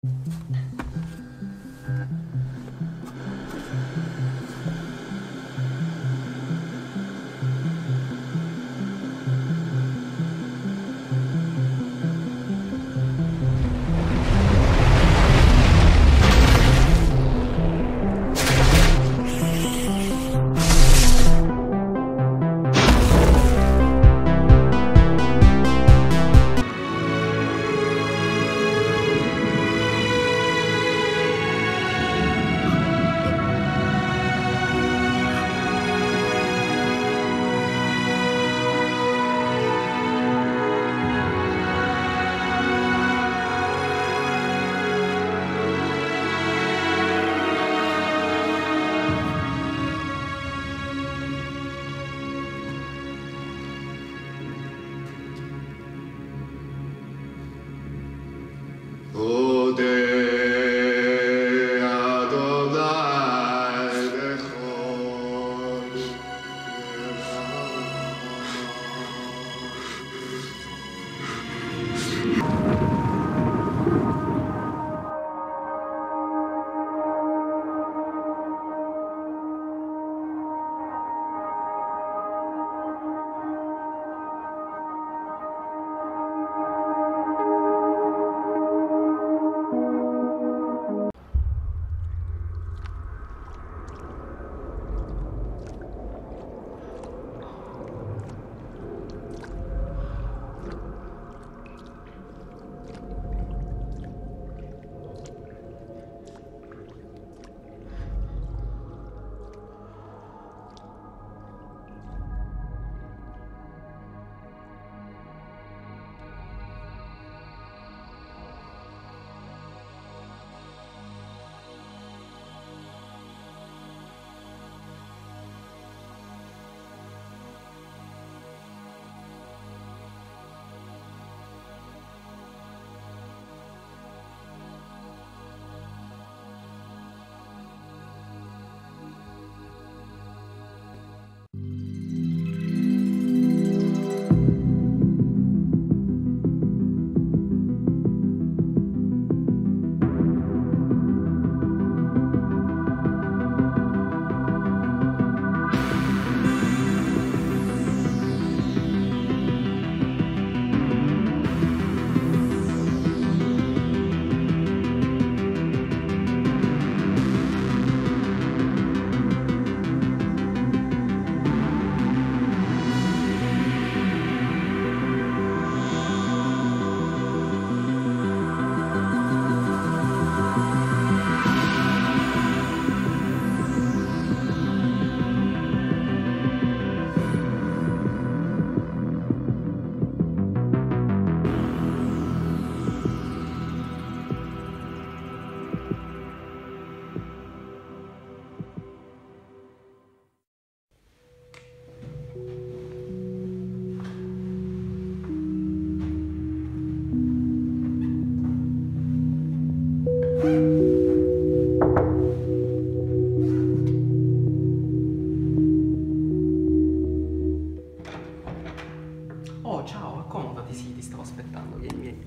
Oh, ciao, accomodati, sì, ti stavo aspettando. Vieni, vieni.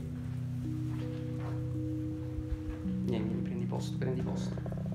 Vieni, prendi posto, prendi posto.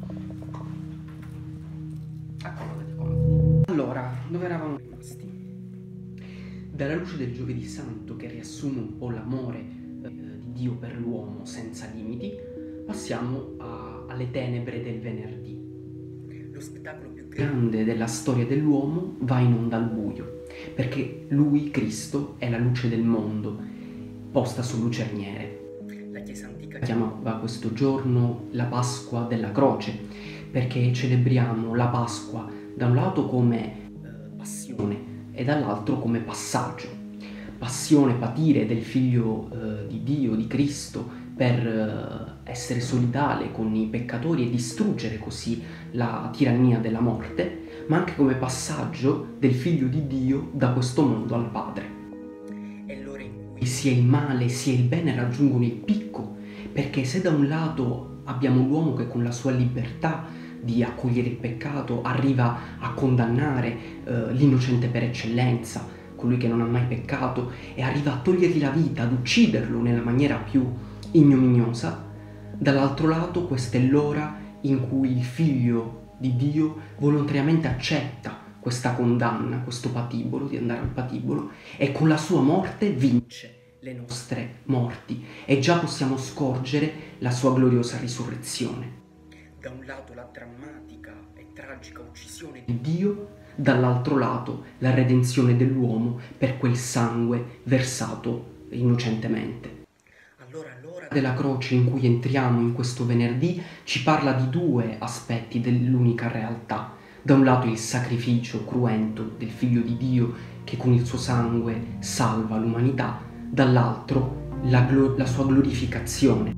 Accomodati, accomodati. Allora, dove eravamo rimasti? Dalla luce del Giovedì Santo, che riassume un po' l'amore di Dio per l'uomo senza limiti, passiamo alle tenebre del venerdì. Lo spettacolo più grande della storia dell'uomo va in onda al buio, perché Lui, Cristo, è la luce del mondo, posta su lucerniere. La Chiesa antica chiamava questo giorno la Pasqua della Croce, perché celebriamo la Pasqua da un lato come passione e dall'altro come passaggio. Passione, patire del Figlio di Dio, di Cristo, per essere solidale con i peccatori e distruggere così la tirannia della morte, ma anche come passaggio del Figlio di Dio da questo mondo al Padre. È l'ora in cui sia il male sia il bene raggiungono il picco, perché se da un lato abbiamo l'uomo che con la sua libertà di accogliere il peccato arriva a condannare l'innocente per eccellenza, colui che non ha mai peccato, e arriva a togliergli la vita, ad ucciderlo nella maniera più ignominiosa, Dall'altro lato, questa è l'ora in cui il Figlio di Dio volontariamente accetta questa condanna, questo patibolo, di andare al patibolo, e con la sua morte vince le nostre morti, e già possiamo scorgere la sua gloriosa risurrezione. Da un lato la drammatica e tragica uccisione di Dio, dall'altro lato la redenzione dell'uomo per quel sangue versato innocentemente. Allora l'ora della croce in cui entriamo in questo venerdì ci parla di due aspetti dell'unica realtà. Da un lato il sacrificio cruento del Figlio di Dio che con il suo sangue salva l'umanità, dall'altro la sua glorificazione.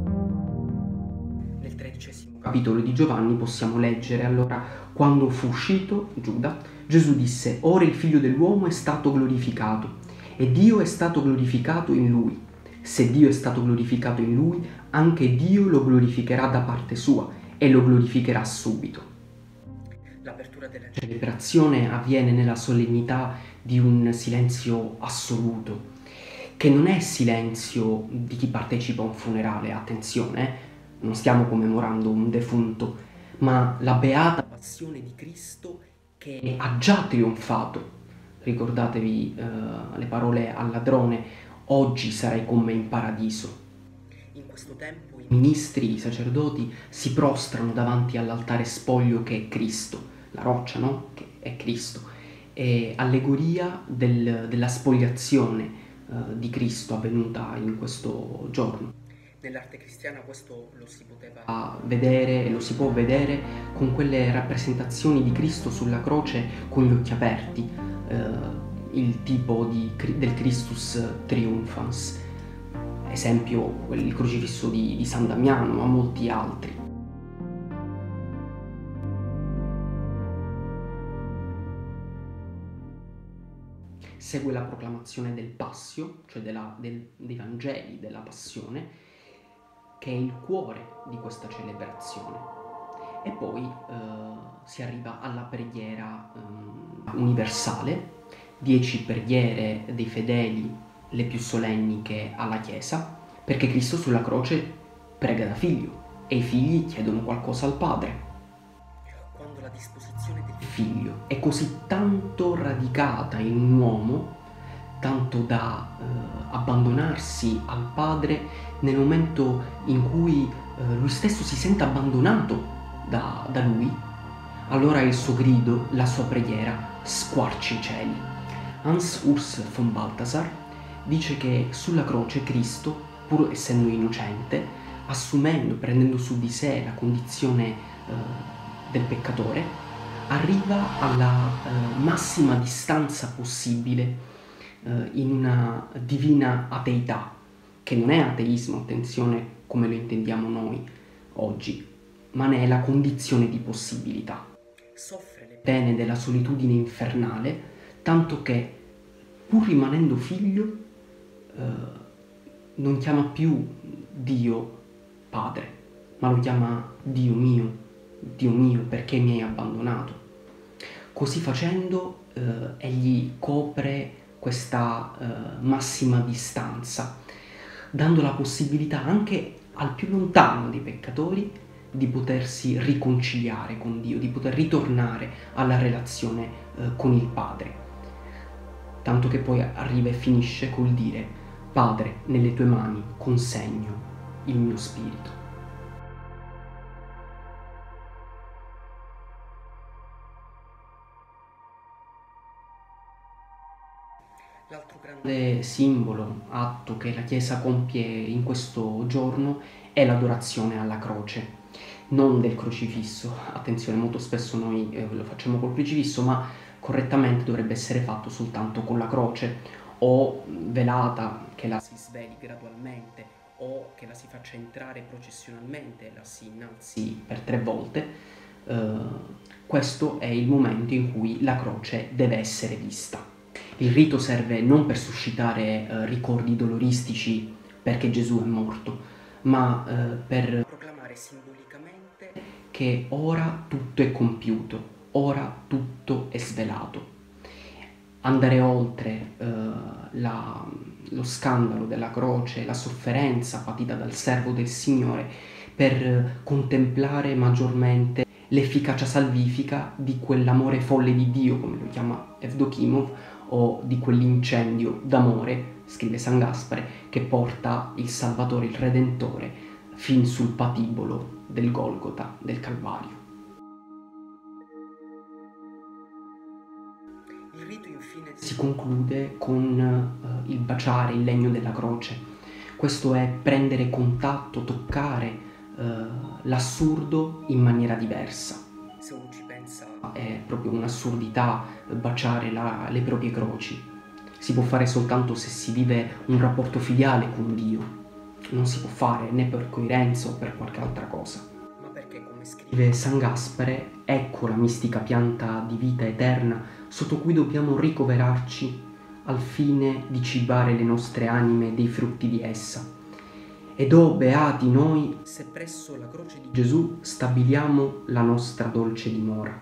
Nel 13° capitolo di Giovanni possiamo leggere allora: quando fu uscito Giuda, Gesù disse: ora il Figlio dell'uomo è stato glorificato e Dio è stato glorificato in lui. Se Dio è stato glorificato in lui, anche Dio lo glorificherà da parte sua e lo glorificherà subito. L'apertura della celebrazione avviene nella solennità di un silenzio assoluto, che non è silenzio di chi partecipa a un funerale, attenzione, non stiamo commemorando un defunto, ma la beata passione di Cristo che ha già trionfato. Ricordatevi le parole al ladrone: oggi sarai con me in paradiso. In questo tempo i ministri, i sacerdoti si prostrano davanti all'altare spoglio che è Cristo, la roccia, no? Che è Cristo, è allegoria della spogliazione di Cristo avvenuta in questo giorno. Nell'arte cristiana questo lo si poteva vedere e lo si può vedere con quelle rappresentazioni di Cristo sulla croce con gli occhi aperti, il tipo del Christus Triumphans, esempio il crocifisso di San Damiano, ma molti altri. Segue la proclamazione del Passio, cioè dei Vangeli della Passione, che è il cuore di questa celebrazione. E poi si arriva alla preghiera universale, 10 preghiere dei fedeli, le più solenni che ha la Chiesa, perché Cristo sulla croce prega da figlio e i figli chiedono qualcosa al Padre. Quando la disposizione del figlio è così tanto radicata in un uomo, tanto da abbandonarsi al Padre nel momento in cui lui stesso si sente abbandonato da lui, allora il suo grido, la sua preghiera squarcia i cieli. Hans Urs von Balthasar dice che sulla croce Cristo, pur essendo innocente, prendendo su di sé la condizione del peccatore, arriva alla massima distanza possibile in una divina ateità, che non è ateismo, attenzione, come lo intendiamo noi oggi, ma ne è la condizione di possibilità. Soffre le pene della solitudine infernale, tanto che, pur rimanendo figlio, non chiama più Dio Padre, ma lo chiama Dio mio, perché mi hai abbandonato. Così facendo, egli copre questa massima distanza, dando la possibilità anche al più lontano dei peccatori di potersi riconciliare con Dio, di poter ritornare alla relazione con il Padre. Tanto che poi arriva e finisce col dire: Padre, nelle tue mani consegno il mio spirito. L'altro grande simbolo, atto che la Chiesa compie in questo giorno è l'adorazione alla croce, non del crocifisso. Attenzione, molto spesso noi lo facciamo col crocifisso, ma correttamente dovrebbe essere fatto soltanto con la croce, o velata, che la si sveli gradualmente, o che la si faccia entrare processionalmente, la si innalzi per 3 volte. Questo è il momento in cui la croce deve essere vista. Il rito serve non per suscitare ricordi doloristici perché Gesù è morto, ma per proclamare simbolicamente che ora tutto è compiuto, ora tutto è svelato. andare oltre lo scandalo della croce, la sofferenza patita dal servo del Signore, per contemplare maggiormente l'efficacia salvifica di quell'amore folle di Dio, come lo chiama Evdokimov, o di quell'incendio d'amore, scrive San Gaspare, che porta il Salvatore, il Redentore, fin sul patibolo del Golgota, del Calvario. Il rito infine si conclude con il baciare il legno della croce. Questo è prendere contatto, toccare l'assurdo in maniera diversa. Se uno ci pensa, è proprio un'assurdità baciare le proprie croci. Si può fare soltanto se si vive un rapporto filiale con Dio. Non si può fare né per coerenza o per qualche altra cosa, ma perché, come scrive San Gaspare, ecco la mistica pianta di vita eterna sotto cui dobbiamo ricoverarci al fine di cibare le nostre anime dei frutti di essa. Ed oh beati noi se presso la croce di Gesù stabiliamo la nostra dolce dimora.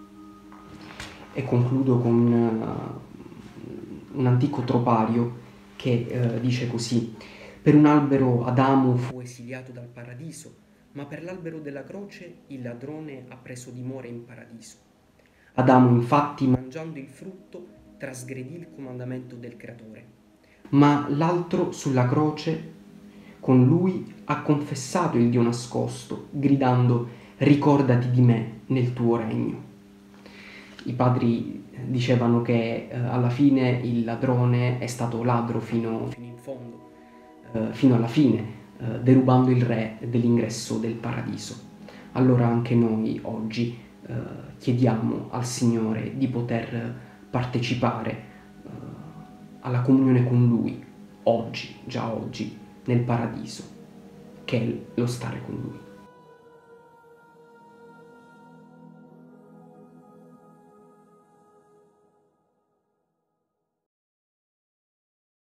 E concludo con un antico tropario che dice così: per un albero Adamo fu esiliato dal paradiso, ma per l'albero della croce il ladrone ha preso dimora in paradiso. Adamo infatti, mangiando il frutto, trasgredì il comandamento del creatore, ma l'altro sulla croce con lui ha confessato il Dio nascosto, gridando: ricordati di me nel tuo regno. I padri dicevano che alla fine il ladrone è stato ladro fino in fondo, fino alla fine, derubando il re dell'ingresso del paradiso. Allora anche noi oggi chiediamo al Signore di poter partecipare alla comunione con Lui, oggi, già oggi, nel paradiso, che è lo stare con Lui.